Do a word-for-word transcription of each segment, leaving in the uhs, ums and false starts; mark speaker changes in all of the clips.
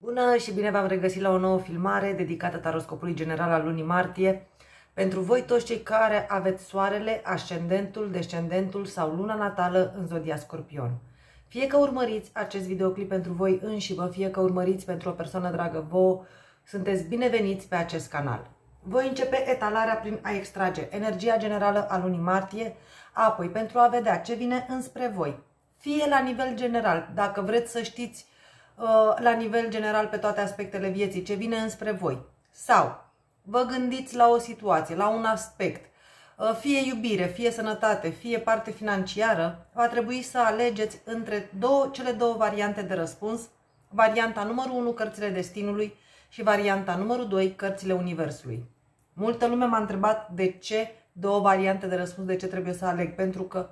Speaker 1: Bună și bine v-am regăsit la o nouă filmare dedicată taroscopului general al lunii martie. Pentru voi toți cei care aveți soarele, ascendentul, descendentul sau luna natală în zodia Scorpion. Fie că urmăriți acest videoclip pentru voi înșivă, fie că urmăriți pentru o persoană dragă vouă, sunteți bineveniți pe acest canal. Voi începe etalarea prin a extrage energia generală a lunii martie, apoi pentru a vedea ce vine înspre voi. Fie la nivel general, dacă vreți să știți la nivel general pe toate aspectele vieții ce vine înspre voi, sau vă gândiți la o situație, la un aspect, fie iubire, fie sănătate, fie parte financiară, va trebui să alegeți între două, cele două variante de răspuns, varianta numărul unu, cărțile destinului, și varianta numărul doi, cărțile universului. Multă lume m-a întrebat de ce două variante de răspuns, de ce trebuie să aleg, pentru că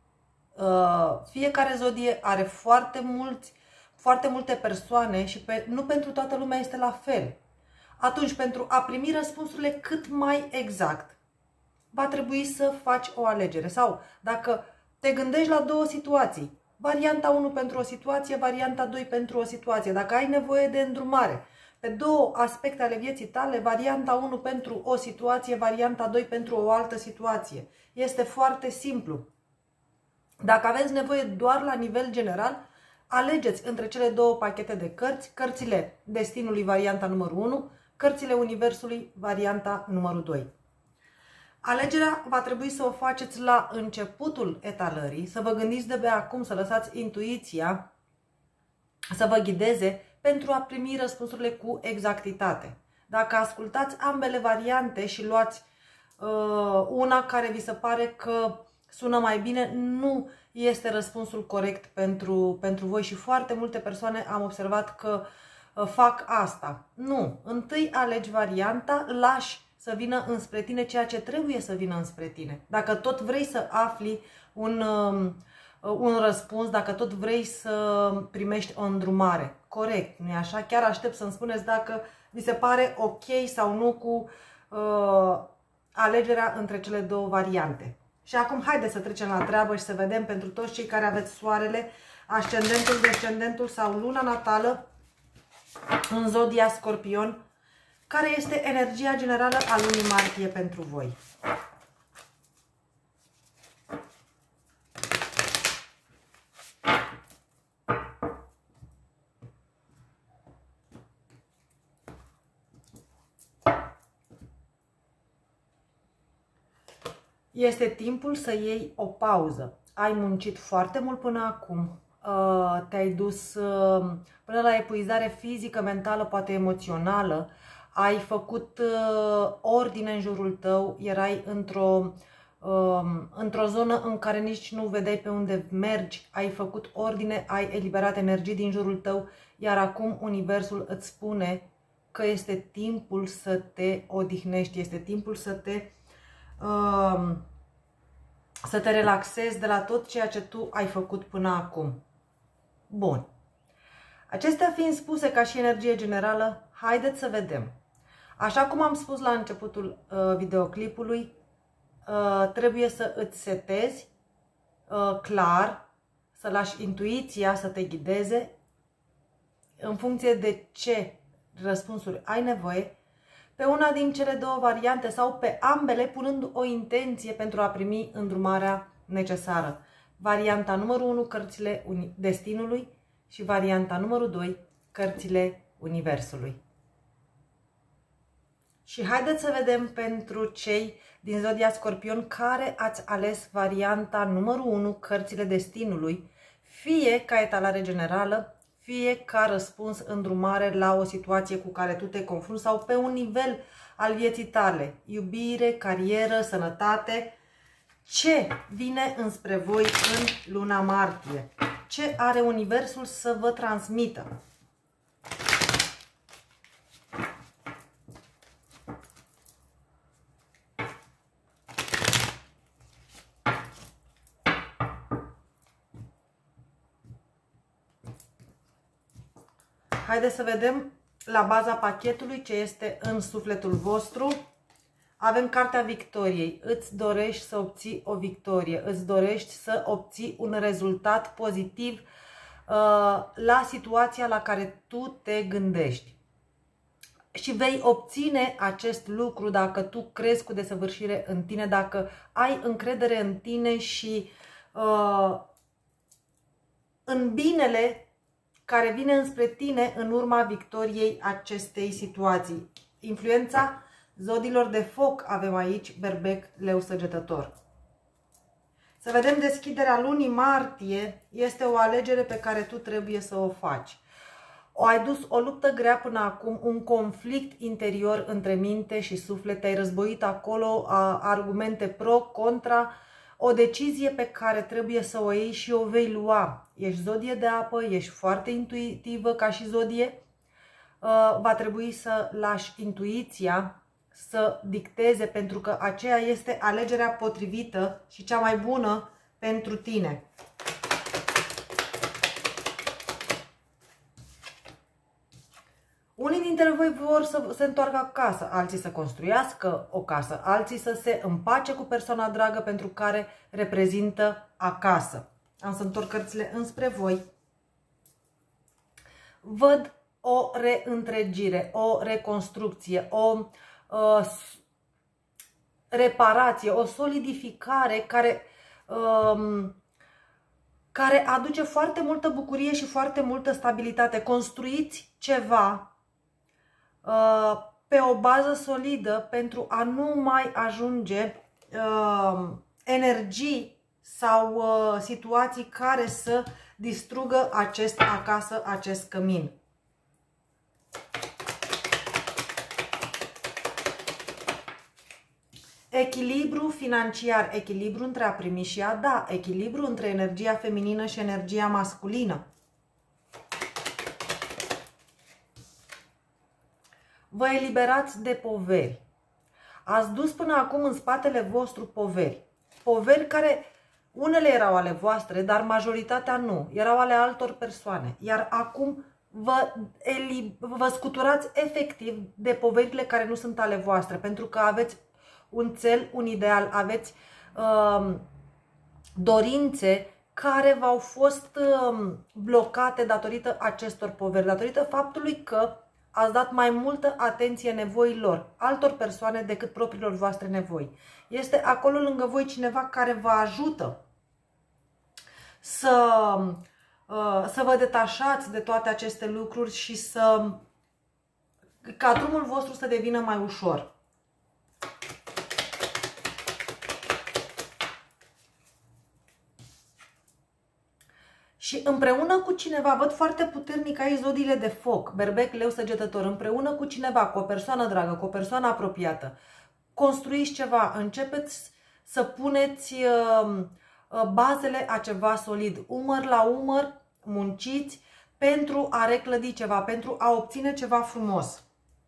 Speaker 1: uh, fiecare zodie are foarte mulți foarte multe persoane și pe, nu pentru toată lumea este la fel. Atunci, pentru a primi răspunsurile cât mai exact, va trebui să faci o alegere. Sau, dacă te gândești la două situații, varianta unu pentru o situație, varianta doi pentru o situație, dacă ai nevoie de îndrumare pe două aspecte ale vieții tale, varianta unu pentru o situație, varianta doi pentru o altă situație. Este foarte simplu. Dacă aveți nevoie doar la nivel general, alegeți între cele două pachete de cărți, cărțile destinului, varianta numărul unu, cărțile universului, varianta numărul doi. Alegerea va trebui să o faceți la începutul etalării, să vă gândiți de pe acum, să lăsați intuiția să vă ghideze pentru a primi răspunsurile cu exactitate. Dacă ascultați ambele variante și luați uh, una care vi se pare că sună mai bine, nu este răspunsul corect pentru, pentru voi și foarte multe persoane am observat că uh, fac asta. Nu, întâi alegi varianta, lași să vină înspre tine ceea ce trebuie să vină înspre tine. Dacă tot vrei să afli un, uh, un răspuns, dacă tot vrei să primești o îndrumare, corect, nu-i așa? Chiar aștept să-mi spuneți dacă vi se pare ok sau nu cu uh, alegerea între cele două variante. Și acum haideți să trecem la treabă și să vedem pentru toți cei care aveți soarele, ascendentul, descendentul sau luna natală în zodia Scorpion, care este energia generală a lunii martie pentru voi. Este timpul să iei o pauză. Ai muncit foarte mult până acum, te-ai dus până la epuizare fizică, mentală, poate emoțională, ai făcut ordine în jurul tău, erai într-o într-o zonă în care nici nu vedeai pe unde mergi, ai făcut ordine, ai eliberat energii din jurul tău, iar acum universul îți spune că este timpul să te odihnești, este timpul să te să te relaxezi de la tot ceea ce tu ai făcut până acum. Bun. Acestea fiind spuse ca și energie generală, haideți să vedem. Așa cum am spus la începutul uh, videoclipului, uh, trebuie să îți setezi uh, clar, să lași intuiția să te ghideze în funcție de ce răspunsuri ai nevoie, pe una din cele două variante sau pe ambele, punând o intenție pentru a primi îndrumarea necesară. Varianta numărul unu, cărțile destinului, și varianta numărul doi, cărțile universului. Și haideți să vedem pentru cei din zodia Scorpion care ați ales varianta numărul unu, cărțile destinului, fie ca etalare generală, fie ca răspuns, îndrumare la o situație cu care tu te confrunți sau pe un nivel al vieții tale, iubire, carieră, sănătate. Ce vine înspre voi în luna martie? Ce are universul să vă transmită? Haideți să vedem la baza pachetului ce este în sufletul vostru. Avem cartea victoriei. Îți dorești să obții o victorie, îți dorești să obții un rezultat pozitiv la situația la care tu te gândești. Și vei obține acest lucru dacă tu crezi cu desăvârșire în tine, dacă ai încredere în tine și uh, în binele care vine înspre tine în urma victoriei acestei situații. Influența zodiilor de foc avem aici, Berbec, Leu, Săgetător. Să vedem deschiderea lunii martie. Este o alegere pe care tu trebuie să o faci. O ai dus o luptă grea până acum, un conflict interior între minte și suflet, te-ai războit acolo, argumente pro, contra, o decizie pe care trebuie să o iei și o vei lua. Ești zodie de apă, ești foarte intuitivă ca și zodie, va trebui să lași intuiția să dicteze, pentru că aceea este alegerea potrivită și cea mai bună pentru tine. Unii dintre voi vor să se întoarcă acasă, alții să construiască o casă, alții să se împace cu persoana dragă pentru care reprezintă acasă. Am să întorc cărțile înspre voi. Văd o reîntregire, o reconstrucție, o uh, reparație, o solidificare care, um, care aduce foarte multă bucurie și foarte multă stabilitate. Construiți ceva pe o bază solidă pentru a nu mai ajunge uh, energii sau uh, situații care să distrugă acest acasă, acest cămin. Echilibru financiar, echilibru între a primi și a da, echilibru între energia feminină și energia masculină. Vă eliberați de poveri. Ați dus până acum în spatele vostru poveri. Poveri care, unele erau ale voastre, dar majoritatea nu. Erau ale altor persoane. Iar acum vă, vă scuturați efectiv de poverile care nu sunt ale voastre. Pentru că aveți un cel, un ideal, aveți uh, dorințe care v-au fost uh, blocate datorită acestor poveri. Datorită faptului că ați dat mai multă atenție nevoilor altor persoane decât propriilor voastre nevoi. Este acolo lângă voi cineva care vă ajută să, să vă detașați de toate aceste lucruri și să, ca drumul vostru să devină mai ușor. Și împreună cu cineva, văd foarte puternic aici zodiile de foc, Berbec, Leu, Săgetător, împreună cu cineva, cu o persoană dragă, cu o persoană apropiată, construiți ceva, începeți să puneți uh, bazele a ceva solid, umăr la umăr, munciți pentru a reclădi ceva, pentru a obține ceva frumos.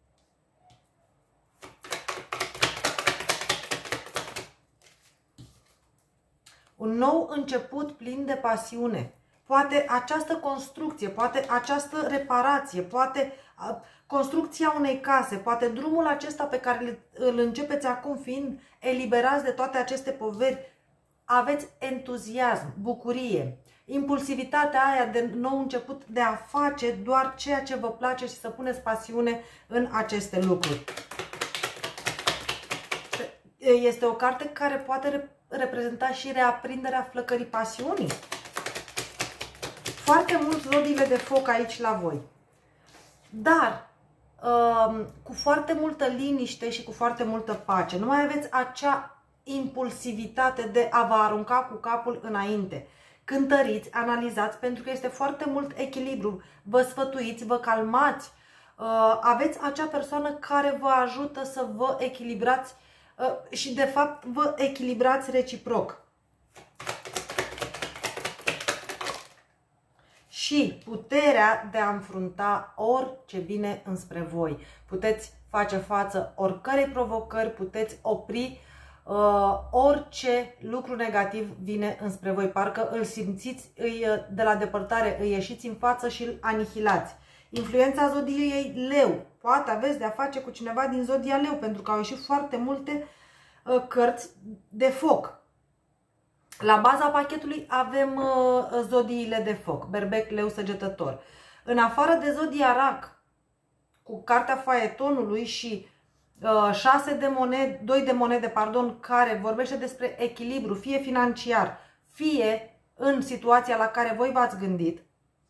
Speaker 1: Un nou început plin de pasiune. Poate această construcție, poate această reparație, poate construcția unei case, poate drumul acesta pe care îl începeți acum, fiind eliberați de toate aceste poveri, aveți entuziasm, bucurie, impulsivitatea aia de nou început de a face doar ceea ce vă place și să puneți pasiune în aceste lucruri. Este o carte care poate reprezenta și reaprinderea flăcării pasiunii. Foarte mulți zodiile de foc aici la voi. Dar um, cu foarte multă liniște și cu foarte multă pace. Nu mai aveți acea impulsivitate de a vă arunca cu capul înainte. Cântăriți, analizați, pentru că este foarte mult echilibru. Vă sfătuiți, vă calmați. Uh, aveți acea persoană care vă ajută să vă echilibrați uh, și de fapt vă echilibrați reciproc. Și puterea de a înfrunta orice vine înspre voi. Puteți face față oricărei provocări, puteți opri uh, orice lucru negativ vine înspre voi. Parcă îl simțiți îi, de la depărtare, îi ieșiți în față și îl anihilați. Influența zodiei Leu. Poate aveți de a face cu cineva din zodia Leu, pentru că au ieșit foarte multe uh, cărți de foc. La baza pachetului avem uh, zodiile de foc, berbec, leu, săgetător. În afară de zodia rac, cu cartea faetonului și uh, șase de monede, doi de monede, pardon, care vorbește despre echilibru, fie financiar, fie în situația la care voi v-ați gândit,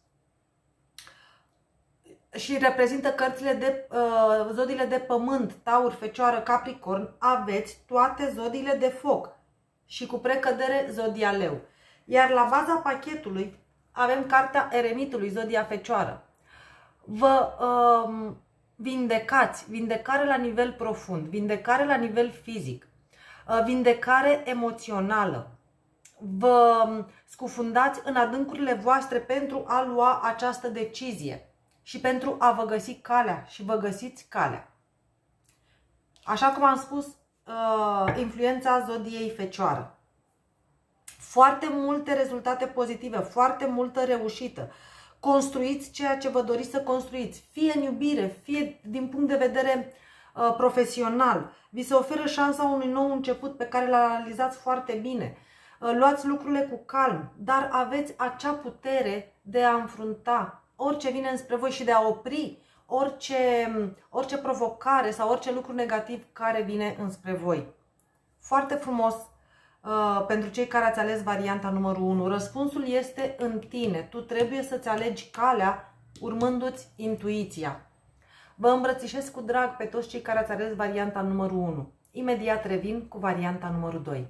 Speaker 1: și reprezintă cărțile de uh, zodiile de pământ, taur, fecioară, capricorn, aveți toate zodiile de foc și cu precădere zodia leu. Iar la baza pachetului avem cartea eremitului, zodia fecioară. Vă uh, vindecați, vindecare la nivel profund, vindecare la nivel fizic, uh, vindecare emoțională. Vă scufundați în adâncurile voastre pentru a lua această decizie și pentru a vă găsi calea și vă găsiți calea. Așa cum am spus, uh, influența zodiei fecioară. Foarte multe rezultate pozitive, foarte multă reușită. Construiți ceea ce vă doriți să construiți, fie în iubire, fie din punct de vedere uh, profesional. Vi se oferă șansa unui nou început pe care l realizați foarte bine. Uh, luați lucrurile cu calm, dar aveți acea putere de a înfrunta orice vine înspre voi și de a opri orice, orice provocare sau orice lucru negativ care vine înspre voi. Foarte frumos uh, pentru cei care ați ales varianta numărul unu. Răspunsul este în tine. Tu trebuie să-ți alegi calea urmându-ți intuiția. Vă îmbrățișez cu drag pe toți cei care ați ales varianta numărul unu. Imediat revin cu varianta numărul doi.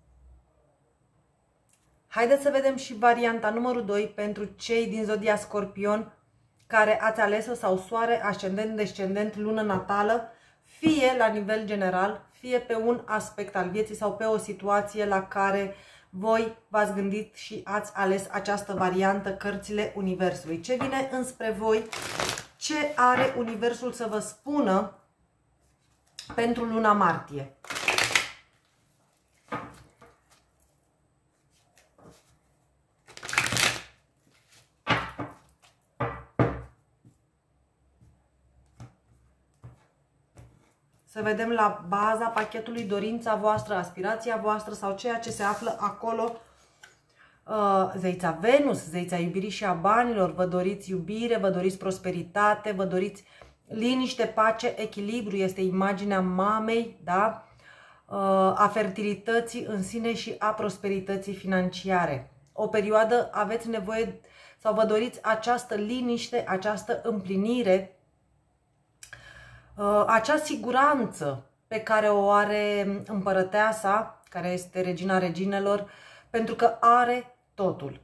Speaker 1: Haideți să vedem și varianta numărul doi pentru cei din zodia Scorpion care ați ales-o sau soare, ascendent, descendent, lună natală, fie la nivel general, fie pe un aspect al vieții sau pe o situație la care voi v-ați gândit și ați ales această variantă, cărțile Universului. Ce vine înspre voi? Ce are Universul să vă spună pentru luna martie? Să vedem la baza pachetului dorința voastră, aspirația voastră sau ceea ce se află acolo. Zeița Venus, zeița iubirii și a banilor, vă doriți iubire, vă doriți prosperitate, vă doriți liniște, pace, echilibru, este imaginea mamei, da? A fertilității în sine și a prosperității financiare. O perioadă aveți nevoie sau vă doriți această liniște, această împlinire, acea siguranță pe care o are împărăteasa, care este regina reginelor, pentru că are totul.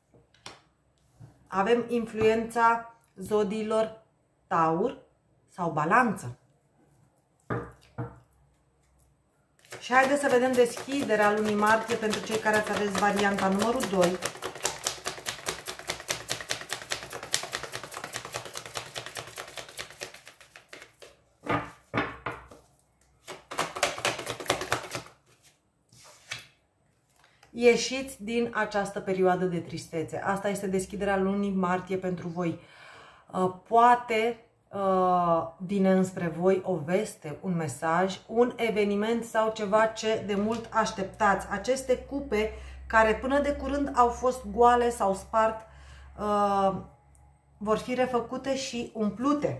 Speaker 1: Avem influența zodiilor Taur sau Balanță. Și haideți să vedem deschiderea lunii martie pentru cei care ați ales varianta numărul doi. Ieșiți din această perioadă de tristețe. Asta este deschiderea lunii martie pentru voi. Poate vine înspre voi o veste, un mesaj, un eveniment sau ceva ce de mult așteptați. Aceste cupe care până de curând au fost goale sau spart vor fi refăcute și umplute.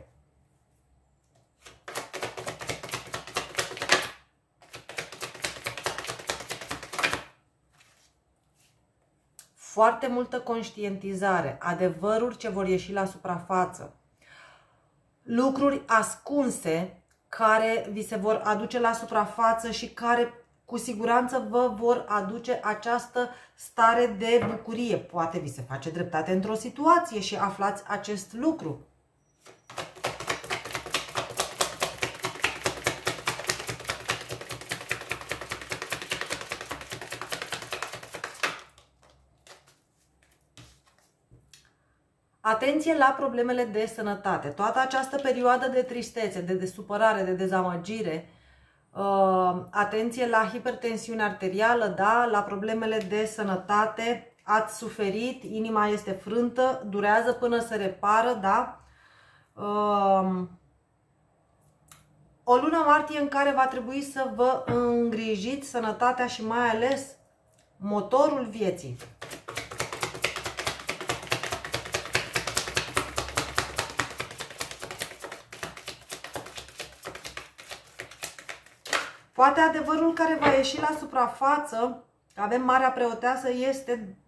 Speaker 1: Foarte multă conștientizare, adevăruri ce vor ieși la suprafață, lucruri ascunse care vi se vor aduce la suprafață și care cu siguranță vă vor aduce această stare de bucurie. Poate vi se face dreptate într-o situație și aflați acest lucru. Atenție la problemele de sănătate. Toată această perioadă de tristețe, de, de supărare, de dezamăgire, uh, atenție la hipertensiune arterială, da? La problemele de sănătate, ați suferit, inima este frântă, durează până se repară, da? Uh, o lună martie în care va trebui să vă îngrijiți sănătatea și mai ales motorul vieții. Poate adevărul care va ieși la suprafață, avem Marea Preoteasă, este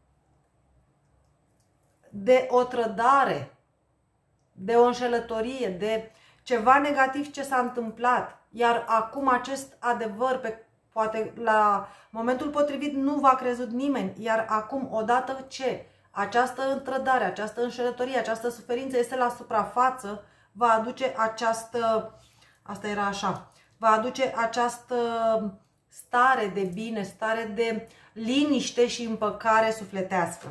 Speaker 1: de o trădare, de o înșelătorie, de ceva negativ ce s-a întâmplat. Iar acum acest adevăr, pe, poate la momentul potrivit nu v-a crezut nimeni, iar acum odată ce această trădare, această înșelătorie, această suferință este la suprafață, va aduce această, asta era așa, va aduce această stare de bine, stare de liniște și împăcare sufletească.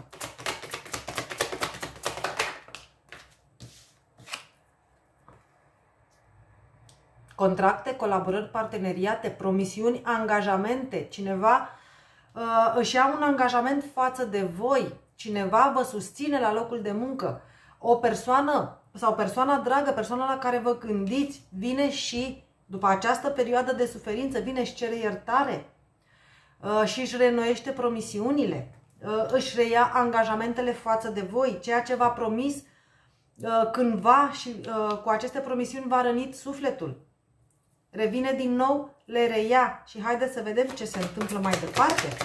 Speaker 1: Contracte, colaborări, parteneriate, promisiuni, angajamente. Cineva uh, își ia un angajament față de voi. Cineva vă susține la locul de muncă. O persoană sau persoana dragă, persoana la care vă gândiți, vine și după această perioadă de suferință, vine și cere iertare uh, și își reînnoiește promisiunile. Uh, își reia angajamentele față de voi. Ceea ce v-a promis uh, cândva și uh, cu aceste promisiuni v-a rănit sufletul. Revine din nou, le reia și haideți să vedem ce se întâmplă mai departe.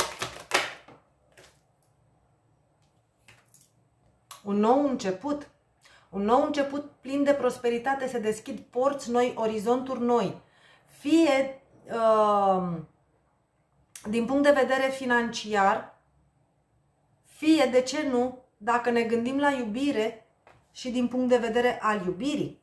Speaker 1: Un nou început. Un nou început plin de prosperitate, se deschid porți noi, orizonturi noi. Fie uh, din punct de vedere financiar, fie, de ce nu, dacă ne gândim la iubire și din punct de vedere al iubirii.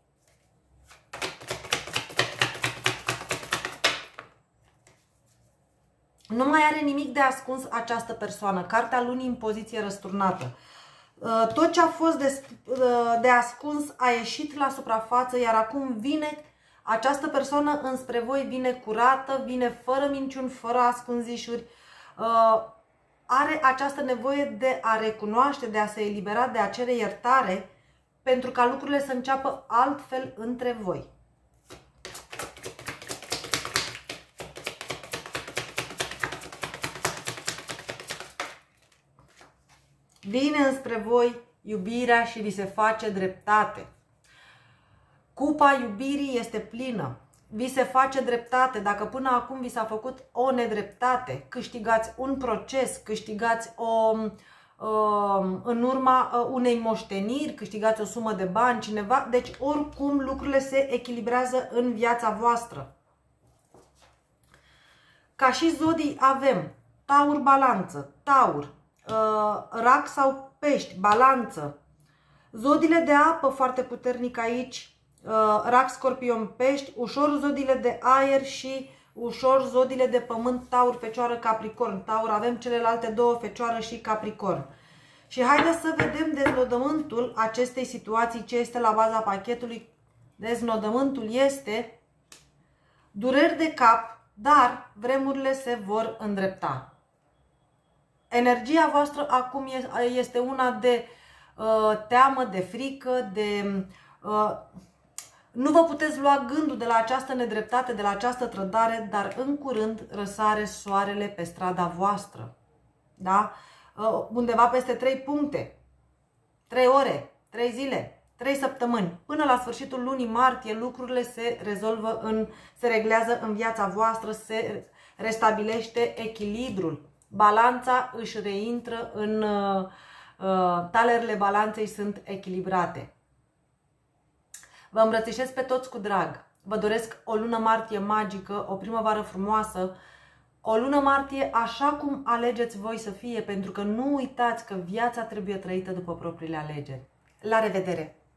Speaker 1: Nu mai are nimic de ascuns această persoană. Cartea lunii în poziție răsturnată. Tot ce a fost de, de ascuns a ieșit la suprafață, iar acum vine această persoană înspre voi, vine curată, vine fără minciuni, fără ascunzișuri. Are această nevoie de a recunoaște, de a se elibera, de a cere iertare, pentru ca lucrurile să înceapă altfel între voi. Vine înspre voi iubirea și vi se face dreptate. Cupa iubirii este plină. Vi se face dreptate. Dacă până acum vi s-a făcut o nedreptate, câștigați un proces, câștigați o, în urma unei moșteniri, câștigați o sumă de bani, cineva. Deci oricum lucrurile se echilibrează în viața voastră. Ca și zodii avem Taur, Balanță, Taur, Rac sau Pești, Balanță. Zodiile de apă foarte puternic aici, Rac, Scorpion, Pești, ușor zodiile de aer și ușor zodiile de pământ, Taur, Fecioară, Capricorn. Taur avem celelalte două, Fecioară și Capricorn. Și haideți să vedem deznodământul acestei situații, ce este la baza pachetului. Deznodământul este dureri de cap, dar vremurile se vor îndrepta. Energia voastră acum este una de uh, teamă, de frică, de... Uh, nu vă puteți lua gândul de la această nedreptate, de la această trădare, dar în curând răsare soarele pe strada voastră. Da? Uh, undeva peste trei puncte, trei ore, trei zile, trei săptămâni. Până la sfârșitul lunii martie lucrurile se rezolvă, în, se reglează în viața voastră, se restabilește echilibrul. Balanța își reintră în uh, uh, talerele balanței, sunt echilibrate. Vă îmbrățișez pe toți cu drag. Vă doresc o lună martie magică, o primăvară frumoasă, o lună martie așa cum alegeți voi să fie, pentru că nu uitați că viața trebuie trăită după propriile alegeri. La revedere!